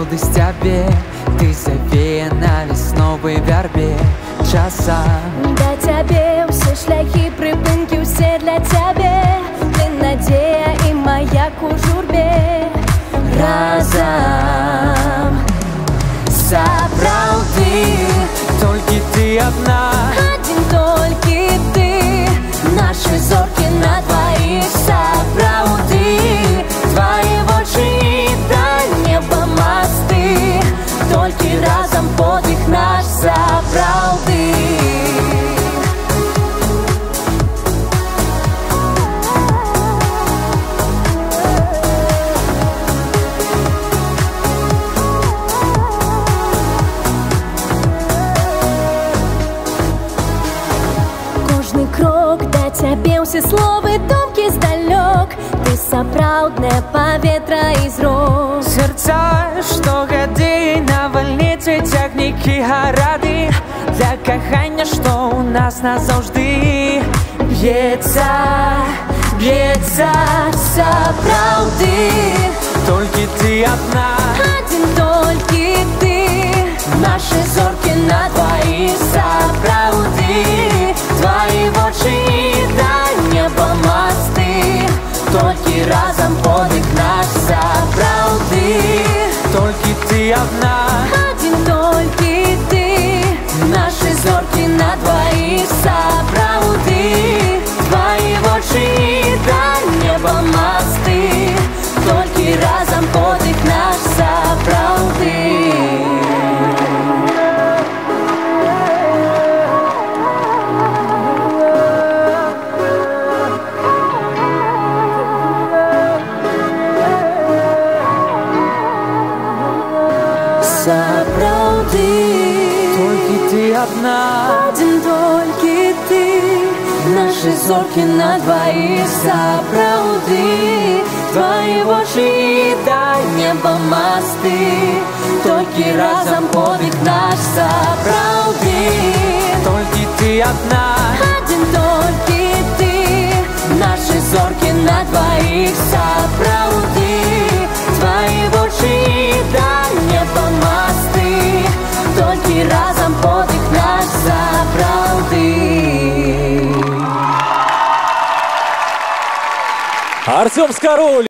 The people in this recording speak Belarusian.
молодость тебе, ты завеяна весновой вербе часа. Да тебе все шляхи, припинки, все для тебя. Ты надея и маяк у журбе. Разом Сапраўды, только ты одна, один только ты. Наши зорки на двоих. Сапраўды, твои вочы до неба мосты. Только разом подвиг наш. Сапраўды. Кожный крок да цябе ўсе словы думкі здалёк. Ты сапраўднае паветра і зрок. сердца, что гады навальніцы цягнікі гарады для кахання, што у нас назаўжды б'ецца, б'ецца. Сапраўды, Только ты одна, один только ты. Наши зорки на двоих. Сапраўды, твои вочы до неба мосты. Только разом подвиг наш. Сапраўды, только ты одна, один только ты. Наши зорки на двоих. Сапраўды, твои вочы до неба мосты. Только разом подвиг наш. Сапраўды. Сапраўды, только ты одна, один только ты. Наши зорки на двоих. Сапраўды, твои вочы до неба мосты. Только разом подвиг наш. Сапраўды, только ты одна, один только ты. Наши зорки на двоих. Сапраўды, твои вочы до неба мосты. Только разом подвиг наш. Сапраўды. Артем Скороль.